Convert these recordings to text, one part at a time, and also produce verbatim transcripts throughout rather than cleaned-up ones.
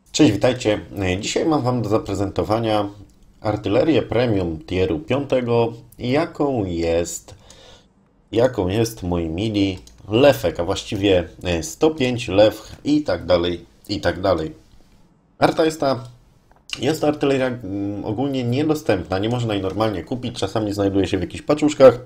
Cześć, witajcie. Dzisiaj mam Wam do zaprezentowania artylerię premium tieru piątego, jaką jest, jaką jest, moi mili, Lefek, a właściwie sto pięć Lef i tak dalej, i tak dalej. Arta jest ta, jest to artyleria mm, ogólnie niedostępna, nie można jej normalnie kupić, czasami znajduje się w jakichś paczuszkach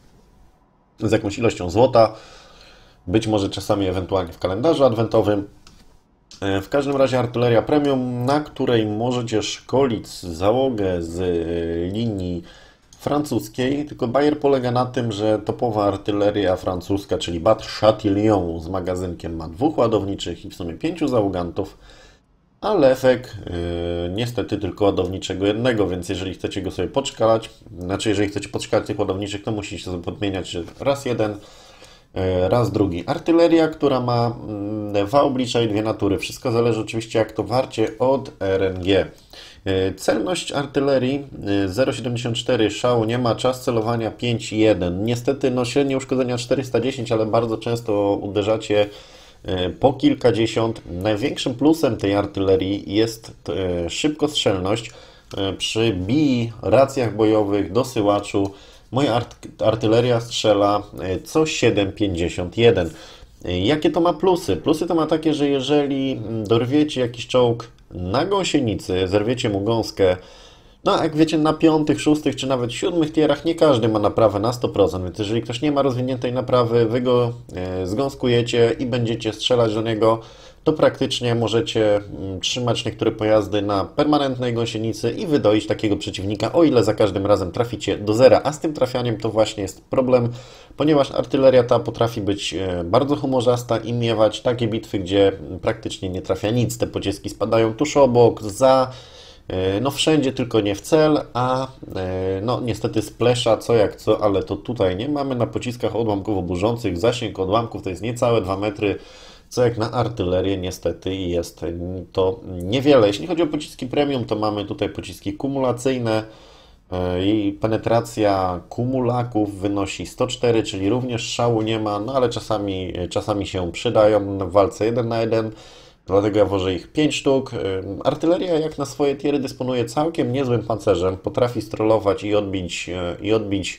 z jakąś ilością złota, być może czasami ewentualnie w kalendarzu adwentowym. W każdym razie artyleria premium, na której możecie szkolić załogę z linii francuskiej, tylko bajer polega na tym, że topowa artyleria francuska, czyli Bat Chatillon z magazynkiem ma dwóch ładowniczych i w sumie pięciu załogantów, a Lefek yy, niestety tylko ładowniczego jednego, więc jeżeli chcecie go sobie podszkalać, znaczy jeżeli chcecie podszkalać tych ładowniczych, to musicie sobie podmieniać raz jeden, raz drugi. Artyleria, która ma dwa oblicza i dwie natury. Wszystko zależy oczywiście jak to warcie od R N G. Celność artylerii zero przecinek siedemdziesiąt cztery, szału nie ma, czas celowania pięć przecinek jeden. Niestety no, średnie uszkodzenia czterysta dziesięć, ale bardzo często uderzacie po kilkadziesiąt. Największym plusem tej artylerii jest szybkostrzelność. Przy bij, racjach bojowych, dosyłaczu moja artyleria strzela co siedem przecinek pięćdziesiąt jeden. Jakie to ma plusy? Plusy to ma takie, że jeżeli dorwiecie jakiś czołg na gąsienicy, zerwiecie mu gąskę, no jak wiecie, na piątych, szóstych czy nawet siódmych tierach nie każdy ma naprawę na sto procent, więc jeżeli ktoś nie ma rozwiniętej naprawy, wy go zgąskujecie i będziecie strzelać do niego, to praktycznie możecie trzymać niektóre pojazdy na permanentnej gąsienicy i wydoić takiego przeciwnika, o ile za każdym razem traficie do zera. A z tym trafianiem to właśnie jest problem, ponieważ artyleria ta potrafi być bardzo humorzasta i miewać takie bitwy, gdzie praktycznie nie trafia nic. Te pociski spadają tuż obok, za, no wszędzie, tylko nie w cel, a no niestety splesza co jak co, ale to tutaj nie mamy. Na pociskach odłamkowo burzących zasięg odłamków to jest niecałe dwa metry, co jak na artylerię niestety jest to niewiele. Jeśli chodzi o pociski premium, to mamy tutaj pociski kumulacyjne i penetracja kumulaków wynosi sto cztery, czyli również szału nie ma, no ale czasami, czasami się przydają w walce jeden na jeden, dlatego ja wożę ich pięć sztuk. Artyleria jak na swoje tiery dysponuje całkiem niezłym pancerzem, potrafi strollować i odbić, i odbić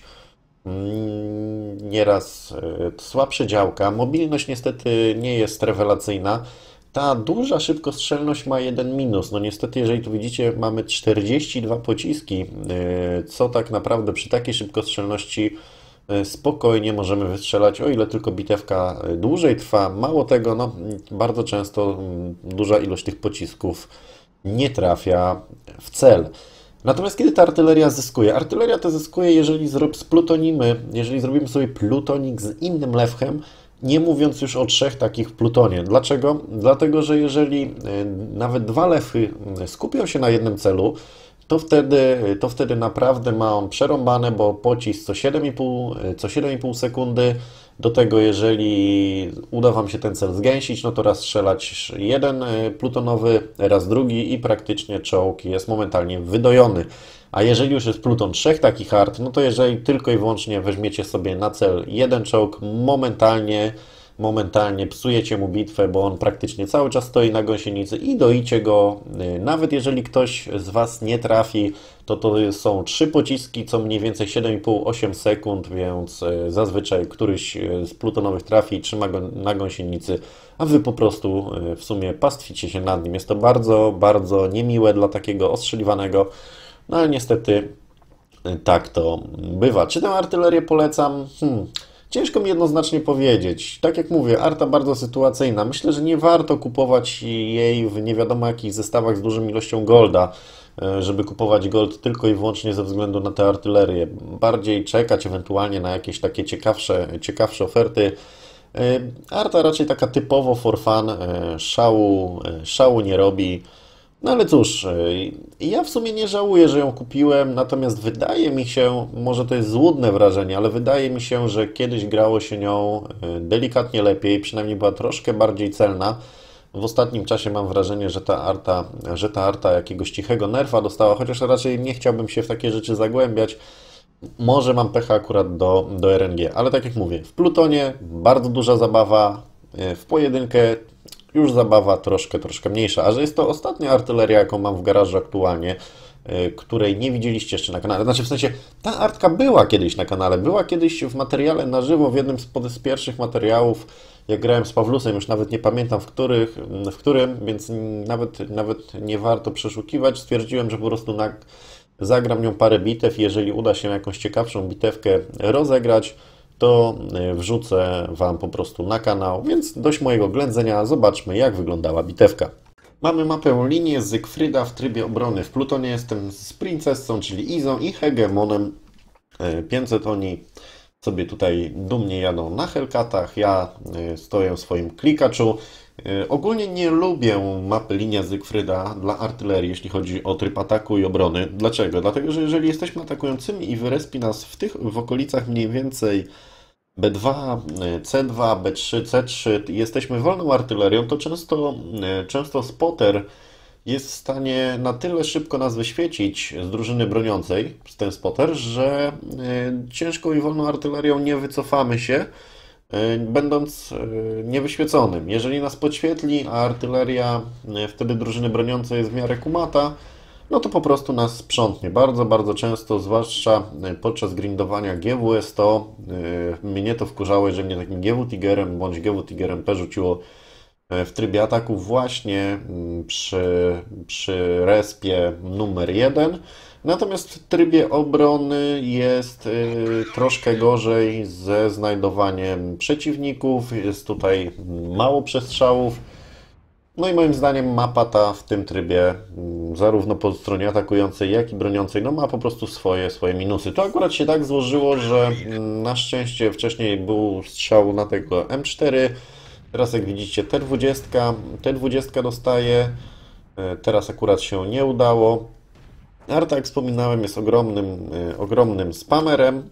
nieraz słabsze działka. Mobilność niestety nie jest rewelacyjna. Ta duża szybkostrzelność ma jeden minus. No niestety, jeżeli tu widzicie, mamy czterdzieści dwa pociski, co tak naprawdę przy takiej szybkostrzelności spokojnie możemy wystrzelać, o ile tylko bitewka dłużej trwa. Mało tego, no, bardzo często duża ilość tych pocisków nie trafia w cel. Natomiast kiedy ta artyleria zyskuje? Artyleria to zyskuje, jeżeli splutonimy, jeżeli zrobimy sobie plutonik z innym lewchem, nie mówiąc już o trzech takich w plutonie. Dlaczego? Dlatego, że jeżeli nawet dwa lewchy skupią się na jednym celu, to wtedy, to wtedy naprawdę ma on przerąbane, bo pocisk co siedem i pół, co siedem i pół sekundy. Do tego, jeżeli uda Wam się ten cel zgęsić, no to raz strzelać jeden plutonowy, raz drugi i praktycznie czołg jest momentalnie wydojony. A jeżeli już jest pluton trzech takich art, no to jeżeli tylko i wyłącznie weźmiecie sobie na cel jeden czołg, momentalnie, momentalnie psujecie mu bitwę, bo on praktycznie cały czas stoi na gąsienicy i doicie go. Nawet jeżeli ktoś z Was nie trafi, to to są trzy pociski, co mniej więcej siedem i pół do ośmiu sekund, więc zazwyczaj któryś z plutonowych trafi i trzyma go na gąsienicy, a Wy po prostu w sumie pastwicie się nad nim. Jest to bardzo, bardzo niemiłe dla takiego ostrzeliwanego, no ale niestety tak to bywa. Czy tę artylerię polecam? Hmm. Ciężko mi jednoznacznie powiedzieć. Tak jak mówię, arta bardzo sytuacyjna. Myślę, że nie warto kupować jej w nie wiadomo jakich zestawach z dużą ilością golda, żeby kupować gold tylko i wyłącznie ze względu na tę artylerię. Bardziej czekać ewentualnie na jakieś takie ciekawsze, ciekawsze oferty. Arta raczej taka typowo for fun, szału, szału nie robi. No ale cóż, ja w sumie nie żałuję, że ją kupiłem, natomiast wydaje mi się, może to jest złudne wrażenie, ale wydaje mi się, że kiedyś grało się nią delikatnie lepiej, przynajmniej była troszkę bardziej celna. W ostatnim czasie mam wrażenie, że ta arta, że ta arta jakiegoś cichego nerfa dostała, chociaż raczej nie chciałbym się w takie rzeczy zagłębiać. Może mam pecha akurat do, do R N G, ale tak jak mówię, w plutonie bardzo duża zabawa, w pojedynkę już zabawa troszkę, troszkę mniejsza. A że jest to ostatnia artyleria, jaką mam w garażu aktualnie, y, której nie widzieliście jeszcze na kanale. Znaczy w sensie, ta artka była kiedyś na kanale, była kiedyś w materiale na żywo, w jednym z, z pierwszych materiałów, jak grałem z Pawlusem, już nawet nie pamiętam w, których, w którym, więc nawet, nawet nie warto przeszukiwać. Stwierdziłem, że po prostu na, zagram nią parę bitew i jeżeli uda się jakąś ciekawszą bitewkę rozegrać, to wrzucę Wam po prostu na kanał, więc dość mojego ględzenia, zobaczmy jak wyglądała bitewka. Mamy mapę linię Zygfryda w trybie obrony. W Plutonie jestem z Princessą, czyli Izą i Hegemonem. pięćset oni sobie tutaj dumnie jadą na Hellcatach, ja stoję w swoim klikaczu. Ogólnie nie lubię mapy linia Zygfryda dla artylerii, jeśli chodzi o tryb ataku i obrony. Dlaczego? Dlatego, że jeżeli jesteśmy atakującymi i wyrespi nas w tych w okolicach mniej więcej B dwa, C dwa, B trzy, C trzy, jesteśmy wolną artylerią, to często, często spotter jest w stanie na tyle szybko nas wyświecić z drużyny broniącej, z ten spotter, że ciężką i wolną artylerią nie wycofamy się, będąc niewyświeconym. Jeżeli nas podświetli, a artyleria wtedy drużyny broniącej jest w miarę kumata, no to po prostu nas sprzątnie. Bardzo, bardzo często, zwłaszcza podczas grindowania G W sto, mnie to wkurzało, że mnie takim G W Tigerem bądź G W Tigerem P rzuciło w trybie ataku właśnie przy, przy respie numer jeden. Natomiast w trybie obrony jest y, troszkę gorzej ze znajdowaniem przeciwników. Jest tutaj mało przestrzałów. No i moim zdaniem mapa ta w tym trybie, zarówno po stronie atakującej, jak i broniącej, no ma po prostu swoje, swoje minusy. To akurat się tak złożyło, że na szczęście wcześniej był strzał na tego M cztery. Teraz jak widzicie T dwadzieścia, T dwadzieścia dostaje. Teraz akurat się nie udało. Arta, jak wspominałem, jest ogromnym, ogromnym spamerem.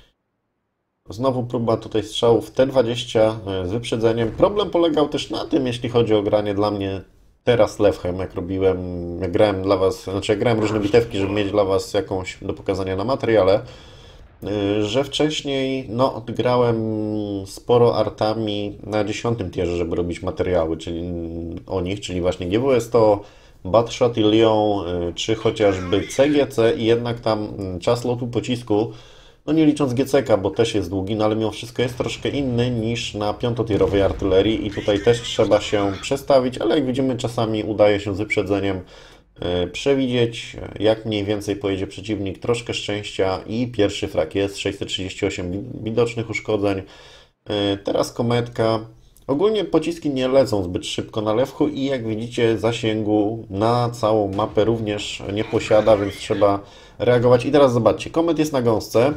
Znowu próba tutaj strzału w T dwadzieścia z wyprzedzeniem. Problem polegał też na tym, jeśli chodzi o granie dla mnie teraz Lewchem, jak robiłem, jak grałem dla Was, znaczy jak grałem różne bitewki, żeby mieć dla Was jakąś do pokazania na materiale, że wcześniej no, grałem sporo artami na dziesiątym tierze, żeby robić materiały czyli o nich, czyli właśnie G W sto, Batshot i Lyon, czy chociażby C G C i jednak tam czas lotu pocisku, no nie licząc G C K, bo też jest długi, no ale mimo wszystko jest troszkę inny niż na piątotierowej artylerii i tutaj też trzeba się przestawić, ale jak widzimy czasami udaje się z wyprzedzeniem przewidzieć, jak mniej więcej pojedzie przeciwnik, troszkę szczęścia i pierwszy frak jest, sześćset trzydzieści osiem widocznych uszkodzeń. Teraz kometka. Ogólnie pociski nie lecą zbyt szybko na Lewchu i jak widzicie zasięgu na całą mapę również nie posiada, więc trzeba reagować. I teraz zobaczcie, komet jest na gąsce,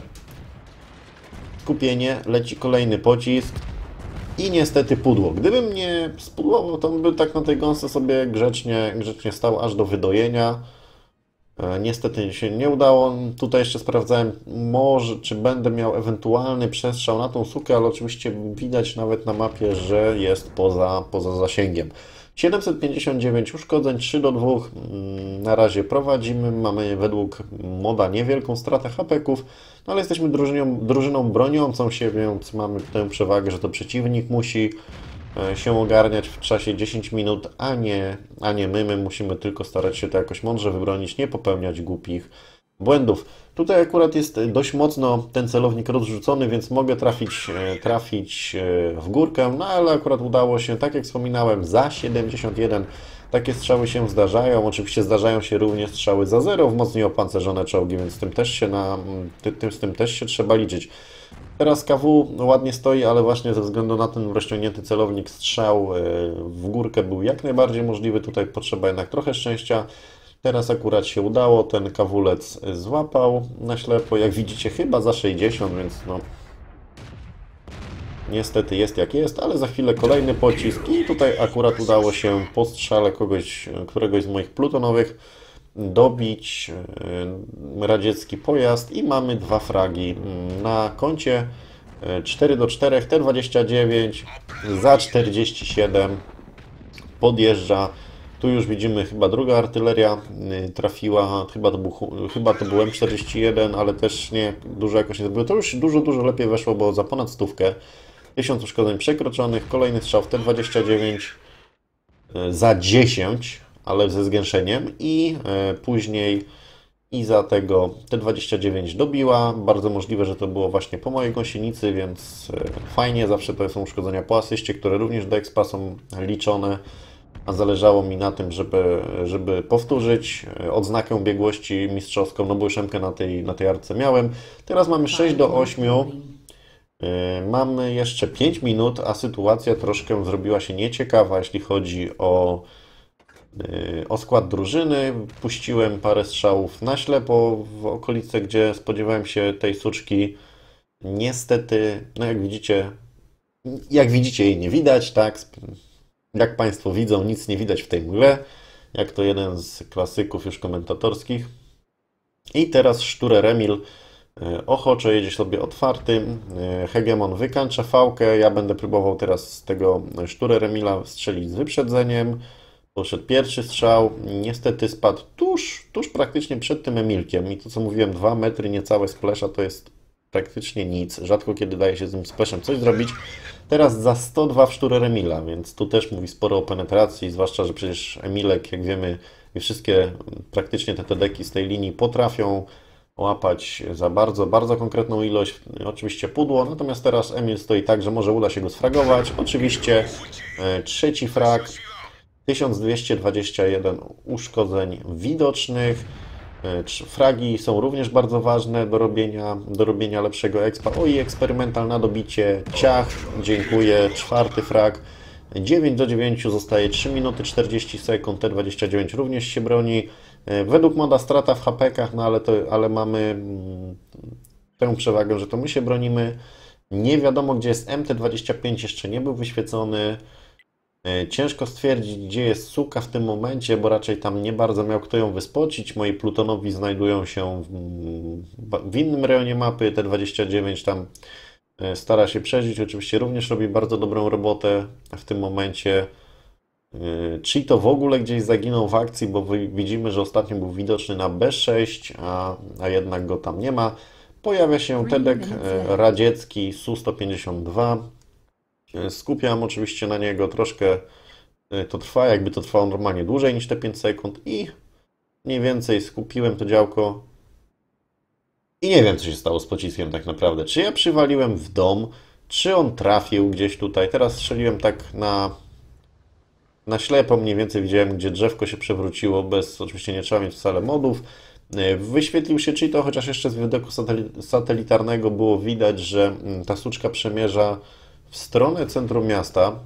skupienie, leci kolejny pocisk i niestety pudło. Gdybym nie spudłował, to by tak na tej gąsce sobie grzecznie, grzecznie stał aż do wydojenia. Niestety się nie udało. Tutaj jeszcze sprawdzałem, może czy będę miał ewentualny przestrzał na tą sukę, ale oczywiście widać nawet na mapie, że jest poza, poza zasięgiem. siedemset pięćdziesiąt dziewięć uszkodzeń, trzy do dwóch. Na razie prowadzimy. Mamy według moda niewielką stratę hapeków, no ale jesteśmy drużyną, drużyną broniącą się, więc mamy tę przewagę, że to przeciwnik musi się ogarniać w czasie dziesięć minut, a nie, a nie my. My musimy tylko starać się to jakoś mądrze wybronić, nie popełniać głupich błędów. Tutaj akurat jest dość mocno ten celownik rozrzucony, więc mogę trafić, trafić w górkę, no ale akurat udało się, tak jak wspominałem, za siedemdziesiąt jeden. Takie strzały się zdarzają. Oczywiście zdarzają się również strzały za zero w mocniej opancerzone czołgi, więc z tym też się, na, tym, z tym też się trzeba liczyć. Teraz K W ładnie stoi, ale właśnie ze względu na ten rozciągnięty celownik strzał w górkę był jak najbardziej możliwy. Tutaj potrzeba jednak trochę szczęścia. Teraz akurat się udało, ten kawulec złapał na ślepo, jak widzicie chyba za sześćdziesiąt, więc no niestety jest jak jest, ale za chwilę kolejny pocisk i tutaj akurat udało się po strzale kogoś, któregoś z moich plutonowych dobić radziecki pojazd i mamy dwa fragi na koncie. cztery do czterech, T dwadzieścia dziewięć za czterdzieści siedem podjeżdża. Tu już widzimy, chyba druga artyleria trafiła, chyba to był, chyba to był M czterdzieści jeden, ale też nie dużo jakoś nie zrobiło. To już dużo, dużo lepiej weszło, bo za ponad stówkę. tysiąc uszkodzeń przekroczonych, kolejny strzał w T dwadzieścia dziewięć. za dziesięć, ale ze zgęszeniem i później Iza tego T dwadzieścia dziewięć dobiła. Bardzo możliwe, że to było właśnie po mojej gąsienicy, więc fajnie. Zawsze to są uszkodzenia po asyście, które również do expa są liczone. A zależało mi na tym, żeby, żeby powtórzyć odznakę biegłości mistrzowską, no bo już M-kę na tej, na tej arce miałem. Teraz mamy sześć do ośmiu. Mamy jeszcze pięć minut, a sytuacja troszkę zrobiła się nieciekawa, jeśli chodzi o, o skład drużyny. Puściłem parę strzałów na ślepo w okolice, gdzie spodziewałem się tej suczki. Niestety, no jak widzicie, jak widzicie jej nie widać, tak? Jak Państwo widzą, nic nie widać w tej mgle, jak to jeden z klasyków już komentatorskich. I teraz Szturer Emil ochoczo jedzie sobie otwartym. Hegemon wykańcza fałkę. Ja będę próbował teraz z tego Szturer Emila strzelić z wyprzedzeniem. Poszedł pierwszy strzał. Niestety spadł tuż, tuż praktycznie przed tym Emilkiem. I to, co mówiłem, dwa metry niecałe splasha to jest praktycznie nic. Rzadko kiedy daje się z tym splashem coś zrobić. Teraz za sto dwa w Szturer Emila, więc tu też mówi sporo o penetracji, zwłaszcza, że przecież Emilek, jak wiemy, i wszystkie praktycznie te tedeki z tej linii potrafią łapać za bardzo, bardzo konkretną ilość, oczywiście pudło, natomiast teraz Emil stoi tak, że może uda się go sfragować. Oczywiście e, trzeci frag, tysiąc dwieście dwadzieścia jeden uszkodzeń widocznych. E, fragi są również bardzo ważne do robienia, do robienia lepszego expa. O i eksperymental na dobicie, ciach, dziękuję, czwarty frag. dziewięć do dziewięciu, zostaje trzy minuty czterdzieści sekund, T dwadzieścia dziewięć również się broni. Według moda strata w H P kach, no ale, to, ale mamy tę przewagę, że to my się bronimy. Nie wiadomo, gdzie jest M T dwadzieścia pięć, jeszcze nie był wyświecony. Ciężko stwierdzić, gdzie jest suka w tym momencie, bo raczej tam nie bardzo miał kto ją wyspocić. Moi plutonowi znajdują się w, w innym rejonie mapy. T dwadzieścia dziewięć tam stara się przeżyć, oczywiście również robi bardzo dobrą robotę w tym momencie. Czy to w ogóle gdzieś zaginął w akcji, bo widzimy, że ostatnio był widoczny na B sześć, a, a jednak go tam nie ma. Pojawia się Tedek radziecki S U sto pięćdziesiąt dwa. Skupiam oczywiście na niego troszkę, to trwa, jakby to trwało normalnie dłużej niż te pięć sekund i mniej więcej skupiłem to działko i nie wiem, co się stało z pociskiem tak naprawdę. Czy ja przywaliłem w dom, czy on trafił gdzieś tutaj. Teraz strzeliłem tak na, na ślepo, mniej więcej widziałem, gdzie drzewko się przewróciło, bez, oczywiście nie trzeba mieć wcale modów. Wyświetlił się Cheeto, chociaż jeszcze z widoku satelitarnego było widać, że ta suczka przemierza w stronę centrum miasta.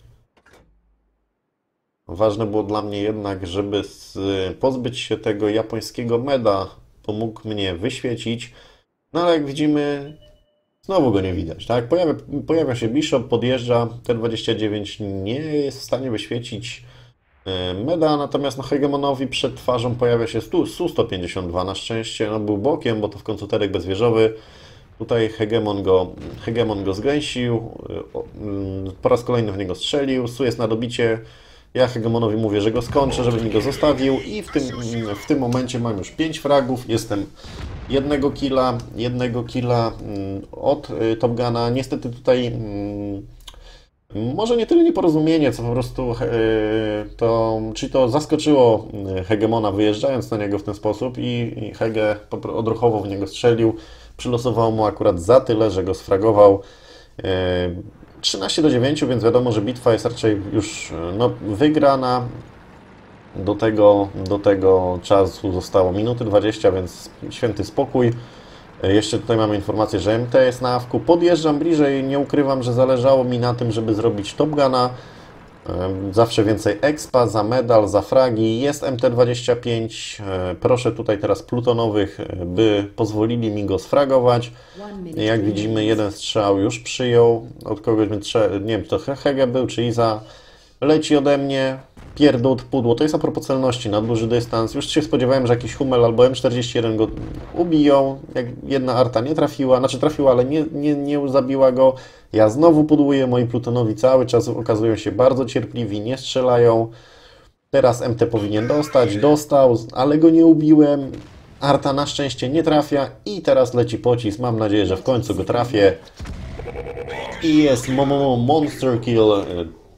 Ważne było dla mnie jednak, żeby pozbyć się tego japońskiego meda, to mógł mnie wyświecić. No ale jak widzimy, znowu go nie widać, tak? Pojawia, pojawia się Bishop, podjeżdża, T dwadzieścia dziewięć nie jest w stanie wyświecić meda, natomiast no, Hegemonowi przed twarzą pojawia się S U sto pięćdziesiąt dwa. Na szczęście no, był bokiem, bo to w końcu Tedek bezwieżowy. Tutaj Hegemon go, Hegemon go zgęsił, po raz kolejny w niego strzelił, S U jest na dobicie. Ja Hegemonowi mówię, że go skończę, żeby mi go zostawił i w tym, w tym momencie mam już pięć fragów. Jestem jednego killa, jednego killa od Top Guna. Niestety tutaj może nie tyle nieporozumienie, co po prostu to, czyli to zaskoczyło Hegemona wyjeżdżając na niego w ten sposób i Hege odruchowo w niego strzelił. Przylosowało mu akurat za tyle, że go sfragował. trzynaście do dziewięciu, więc wiadomo, że bitwa jest raczej już no, wygrana. Do tego, do tego czasu zostało minuty dwadzieścia, więc święty spokój. Jeszcze tutaj mamy informację, że M T jest na awku. Podjeżdżam bliżej, nie ukrywam, że zależało mi na tym, żeby zrobić Top Guna. Zawsze więcej expa, za medal, za fragi. Jest M T dwadzieścia pięć. Proszę tutaj teraz plutonowych, by pozwolili mi go sfragować. Jak widzimy, jeden strzał już przyjął. Od kogoś, nie wiem, czy to Hege był, czy Iza. Leci ode mnie. Pierdół, pudło. To jest a propos celności na duży dystans. Już się spodziewałem, że jakiś Hummel albo M czterdzieści jeden go ubiją. Jak jedna arta nie trafiła, znaczy trafiła, ale nie, nie, nie zabiła go. Ja znowu pudłuję, moi plutonowi cały czas okazują się bardzo cierpliwi, nie strzelają. Teraz M T powinien dostać, dostał, ale go nie ubiłem. Arta na szczęście nie trafia i teraz leci pocisk. Mam nadzieję, że w końcu go trafię. I jest Momomo Monster Kill.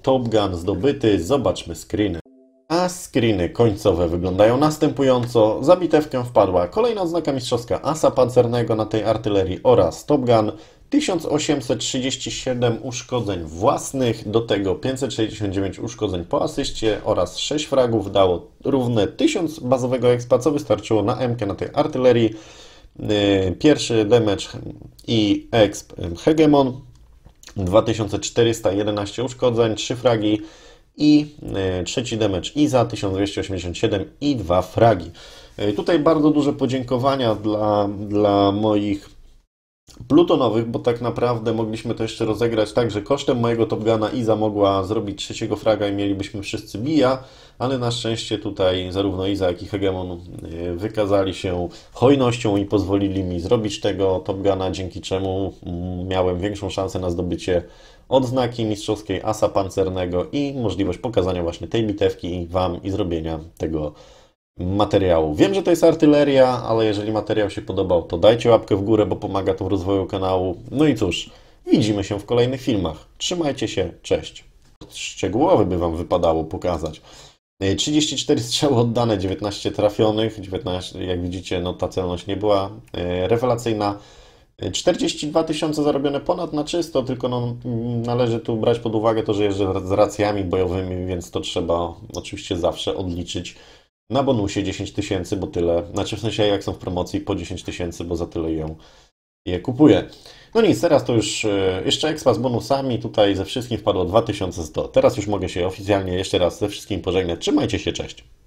Top Gun zdobyty. Zobaczmy screeny. A screeny końcowe wyglądają następująco. Za bitewkę wpadła kolejna odznaka mistrzowska asa pancernego na tej artylerii oraz Top Gun. tysiąc osiemset trzydzieści siedem uszkodzeń własnych, do tego pięćset sześćdziesiąt dziewięć uszkodzeń po asyście oraz sześć fragów dało równe tysiąc bazowego expa, co wystarczyło na M K na tej artylerii. Pierwszy damage i exp Hegemon, dwa tysiące czterysta jedenaście uszkodzeń, trzy fragi i trzeci damage Iza, tysiąc dwieście osiemdziesiąt siedem i dwa fragi. Tutaj bardzo duże podziękowania dla, dla moich plutonowych, bo tak naprawdę mogliśmy to jeszcze rozegrać tak, że kosztem mojego Top Guna Iza mogła zrobić trzeciego fraga i mielibyśmy wszyscy bija, ale na szczęście tutaj zarówno Iza, jak i Hegemon wykazali się hojnością i pozwolili mi zrobić tego Top Guna, dzięki czemu miałem większą szansę na zdobycie odznaki mistrzowskiej asa pancernego i możliwość pokazania właśnie tej bitewki Wam i zrobienia tego materiału. Wiem, że to jest artyleria, ale jeżeli materiał się podobał, to dajcie łapkę w górę, bo pomaga to w rozwoju kanału. No i cóż, widzimy się w kolejnych filmach. Trzymajcie się, cześć. Szczegółowy by Wam wypadało pokazać. trzydzieści cztery strzały oddane, dziewiętnaście trafionych, dziewiętnaście, jak widzicie, no ta celność nie była rewelacyjna. czterdzieści dwa tysiące zarobione ponad na czysto, tylko no, należy tu brać pod uwagę to, że jeżdżę z racjami bojowymi, więc to trzeba oczywiście zawsze odliczyć na bonusie dziesięć tysięcy, bo tyle, znaczy w sensie jak są w promocji po dziesięć tysięcy, bo za tyle ją je kupuję. No nic, teraz to już jeszcze expa z bonusami, tutaj ze wszystkim wpadło dwa tysiące sto. Teraz już mogę się oficjalnie jeszcze raz ze wszystkim pożegnać. Trzymajcie się, cześć!